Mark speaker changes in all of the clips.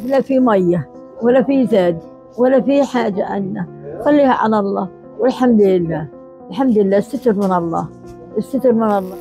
Speaker 1: لا في مية ولا في زاد ولا في حاجة عندنا. خليها على الله والحمد لله. الحمد لله، الستر من الله، الستر من الله.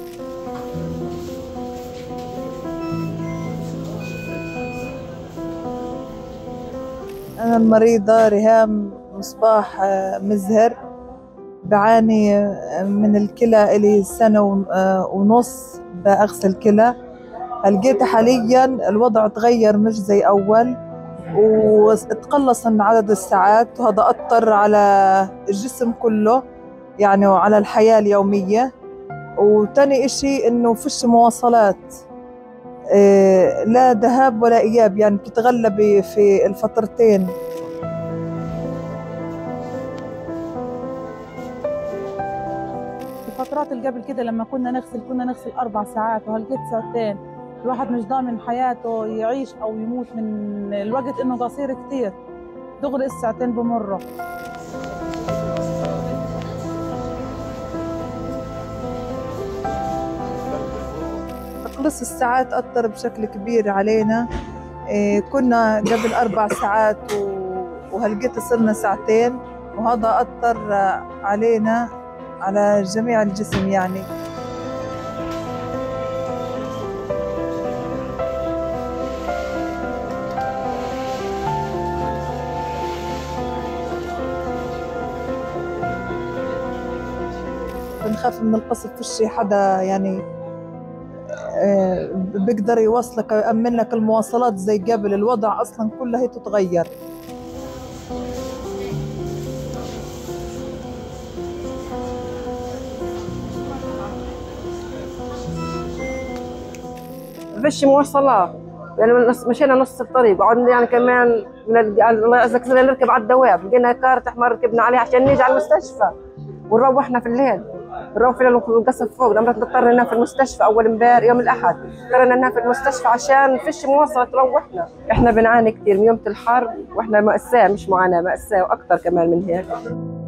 Speaker 2: أنا المريضة ريهام مصباح مزهر، بعاني من الكلى إلي سنة ونص بأغسل كلى. لقيت حاليا الوضع تغير مش زي أول، وتقلص من عدد الساعات، وهذا أثر على الجسم كله يعني وعلى الحياة اليومية. وتاني إشي إنه فيش مواصلات، لا ذهاب ولا إياب، يعني بتتغلبي في الفترتين.
Speaker 3: الفترات اللي قبل كده لما كنا نغسل 4 ساعات، وهلقيت ساعتين. الواحد مش ضامن حياته يعيش أو يموت من الوقت إنه قصير كتير، دغري الساعتين بمرة.
Speaker 2: تقليص الساعات أثر بشكل كبير علينا. كنا قبل 4 ساعات وهلقيت صرنا ساعتين، وهذا أثر علينا على جميع الجسم يعني. بنخاف من القصف، فيش حدا يعني بيقدر يوصلك يأمن لك المواصلات زي قبل. الوضع أصلا كله هي تتغير.
Speaker 4: فيش مواصلات، يعني مشينا نص الطريق وقعدنا يعني كمان الله يعزك نركب على الدواب، لقينا كارت احمر ركبنا عليه عشان نيجي على المستشفى ونروحنا في الليل. نروح في الليل ونقصف فوق، لما نضطر ننام في المستشفى. اول امبارح يوم الاحد اضطرينا ننام في المستشفى عشان فيش مواصلة تروحنا. احنا بنعاني كثير من يوم الحر، واحنا مأساة، مش معاناة، مأساة واكثر كمان من هيك.